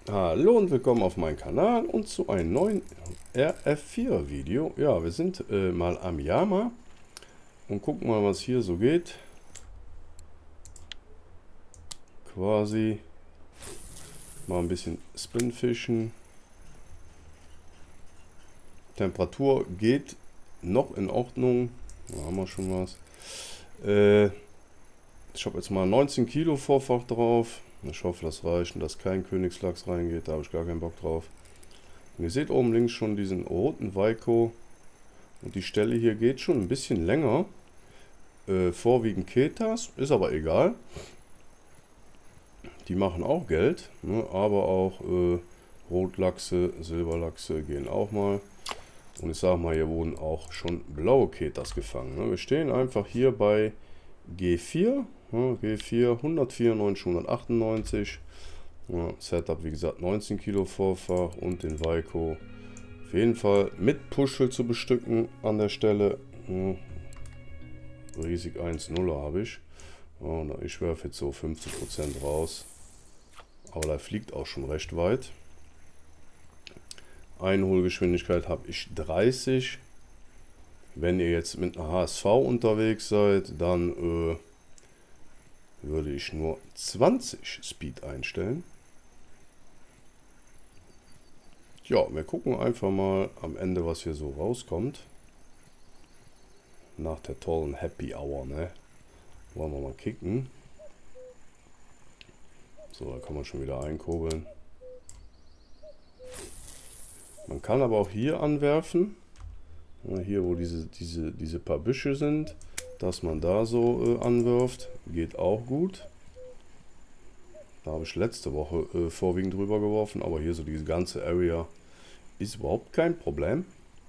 Hallo und willkommen auf meinem Kanal und zu einem neuen RF4 Video. Ja, wir sind mal am Yama und gucken mal, was hier so geht. Quasi mal ein bisschen Spinfischen. Temperatur geht noch in Ordnung. Da haben wir schon was. Ich habe jetzt mal 19 Kilo Vorfach drauf. Ich hoffe, das reicht und dass kein Königslachs reingeht. Da habe ich gar keinen Bock drauf. Und ihr seht oben links schon diesen roten Vaiko. Und die Stelle hier geht schon ein bisschen länger. Vorwiegend Ketas, ist aber egal. Die machen auch Geld, ne? Aber auch Rotlachse, Silberlachse gehen auch mal. Und ich sage mal, hier wurden auch schon blaue Ketas gefangen. Ne? Wir stehen einfach hier bei G4. Ne? G4 194, 198. Ja, Setup wie gesagt 19 Kilo Vorfach und den Vaiko auf jeden Fall mit Puschel zu bestücken an der Stelle. Ja, riesig 1,0 habe ich. Und ich werfe jetzt so 50% raus. Aber da fliegt auch schon recht weit. Einholgeschwindigkeit habe ich 30. Wenn ihr jetzt mit einer HSV unterwegs seid, dann würde ich nur 20 Speed einstellen. Ja, wir gucken einfach mal am Ende, was hier so rauskommt. Nach der tollen Happy Hour, ne? Wollen wir mal kicken. So, da kann man schon wieder einkurbeln. Man kann aber auch hier anwerfen. Ja, hier, wo diese paar Büsche sind, dass man da so anwirft. Geht auch gut. Da habe ich letzte Woche vorwiegend drüber geworfen. Aber hier so diese ganze Area ist überhaupt kein Problem.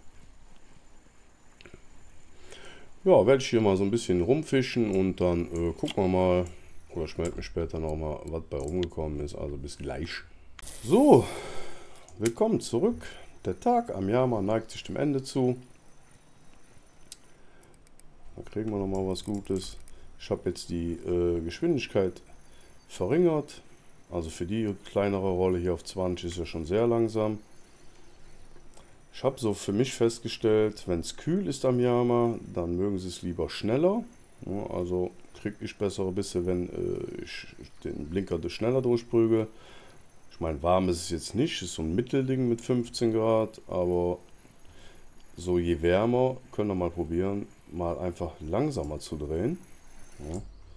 Ja, werde ich hier mal so ein bisschen rumfischen und dann gucken wir mal. Oder ich melde mich später nochmal, was bei rumgekommen ist. Also bis gleich. So, willkommen zurück. Der Tag am Yama neigt sich dem Ende zu. Da kriegen wir nochmal was Gutes. Ich habe jetzt die Geschwindigkeit verringert. Also für die kleinere Rolle hier auf 20 ist ja schon sehr langsam. Ich habe so für mich festgestellt, wenn es kühl ist am Yama, dann mögen sie es lieber schneller. Ja, also kriege ich bessere Bisse, wenn ich den Blinker schneller durchprüge. Ich meine, warm ist es jetzt nicht, ist so ein Mittelding mit 15 Grad, aber so je wärmer, können wir mal probieren, mal einfach langsamer zu drehen. Ja.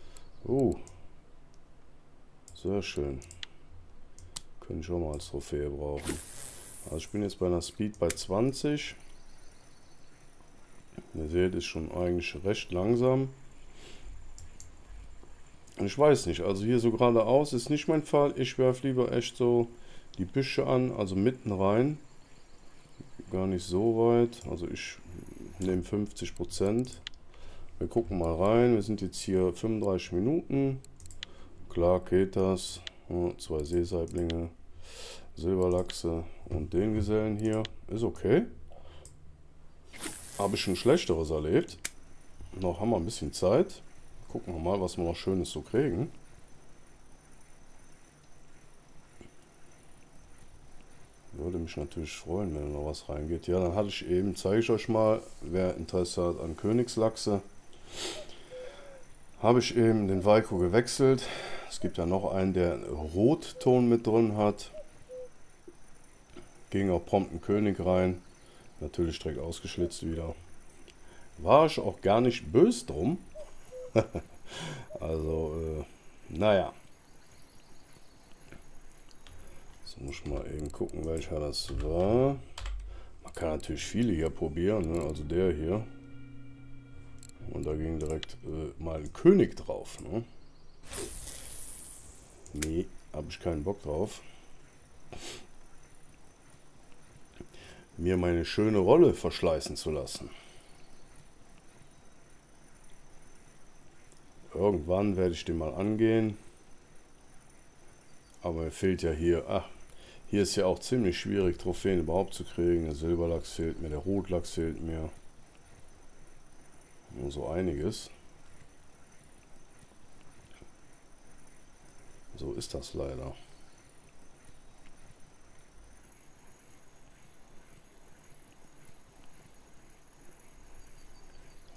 Sehr schön. Können ich auch mal als Trophäe brauchen. Also ich bin jetzt bei einer Speed bei 20. Ihr seht, ist schon eigentlich recht langsam. Ich weiß nicht, also hier so geradeaus ist nicht mein Fall. Ich werfe lieber echt so die Büsche an, also mitten rein. Gar nicht so weit. Also ich nehme 50%. Wir gucken mal rein. Wir sind jetzt hier 35 Minuten. Klar geht das. Zwei Seesaiblinge, Silberlachse und den Gesellen hier. Ist okay. Habe ich schon Schlechteres erlebt. Noch haben wir ein bisschen Zeit. Gucken wir mal, was wir noch Schönes so kriegen. Würde mich natürlich freuen, wenn noch was reingeht. Ja, dann hatte ich eben, zeige ich euch mal, wer Interesse hat an Königslachse. Habe ich eben den Vaiko gewechselt. Es gibt ja noch einen, der einen Rotton mit drin hat. Ging auch prompt ein König rein. Natürlich direkt ausgeschlitzt wieder. War ich auch gar nicht böse drum. Also, naja. Jetzt muss ich mal eben gucken, welcher das war. Man kann natürlich viele hier probieren, ne? Also der hier. Und da ging direkt mal ein König drauf. Ne? Nee, habe ich keinen Bock drauf. Mir meine schöne Rolle verschleißen zu lassen. Irgendwann werde ich den mal angehen. Aber mir fehlt ja hier... Ach, hier ist ja auch ziemlich schwierig, Trophäen überhaupt zu kriegen. Der Silberlachs fehlt mir, der Rotlachs fehlt mir. Nur so einiges. So ist das leider.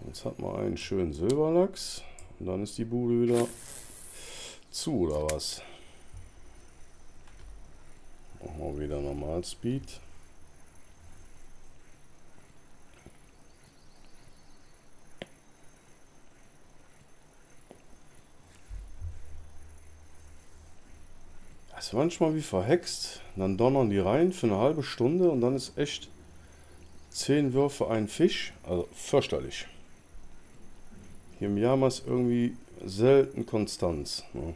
Jetzt hat man einen schönen Silberlachs und dann ist die Bude wieder zu, oder was? Machen wir wieder normal Speed. Das ist manchmal wie verhext. Dann donnern die rein für eine halbe Stunde und dann ist echt 10 Würfe ein Fisch. Also fürchterlich. Hier im Yama ist irgendwie selten Konstanz. Ne?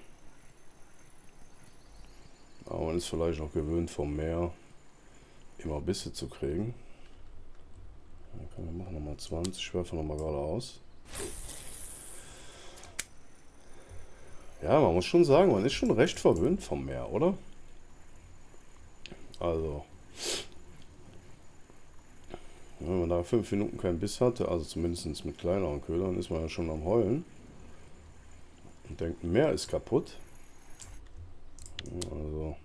Aber man ist vielleicht auch gewöhnt vom Meer immer Bisse zu kriegen. Okay, wir machen nochmal 20, ich werfe nochmal geradeaus. Ja, man muss schon sagen, man ist schon recht verwöhnt vom Meer, oder? Also, wenn man da 5 Minuten keinen Biss hatte, also zumindest mit kleineren Ködern, ist man ja schon am Heulen. Und denkt, ein Meer ist kaputt. Also.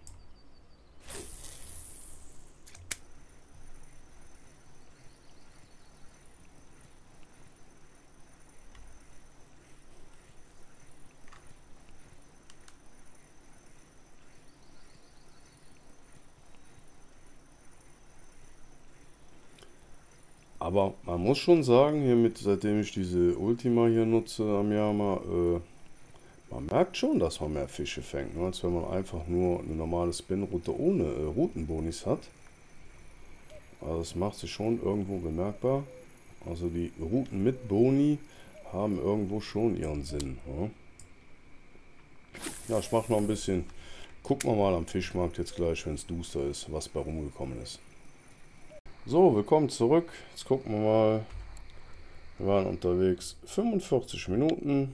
Aber man muss schon sagen, seitdem ich diese Ultima hier nutze am Yama, man merkt schon, dass man mehr Fische fängt, ne, als wenn man einfach nur eine normale Spinroute ohne Routenbonis hat. Also es macht sich schon irgendwo bemerkbar. Also die Routen mit Boni haben irgendwo schon ihren Sinn. Ne? Ja, ich mache noch ein bisschen. Gucken wir mal am Fischmarkt jetzt gleich, wenn es duster ist, was bei rumgekommen ist. So, willkommen zurück. Jetzt gucken wir mal. Wir waren unterwegs 45 Minuten.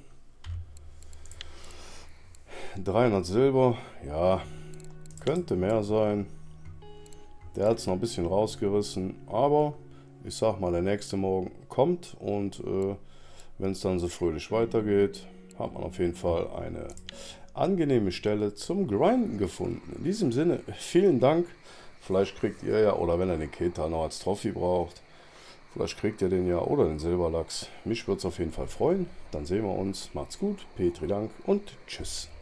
300 Silber. Ja, könnte mehr sein. Der hat es noch ein bisschen rausgerissen. Aber ich sag mal, der nächste Morgen kommt. Und wenn es dann so fröhlich weitergeht, hat man auf jeden Fall eine angenehme Stelle zum Grinden gefunden. In diesem Sinne, vielen Dank. Vielleicht kriegt ihr ja, oder wenn ihr den Keta noch als Trophy braucht, vielleicht kriegt ihr den ja oder den Silberlachs. Mich würde es auf jeden Fall freuen. Dann sehen wir uns. Macht's gut. Petri Dank und tschüss.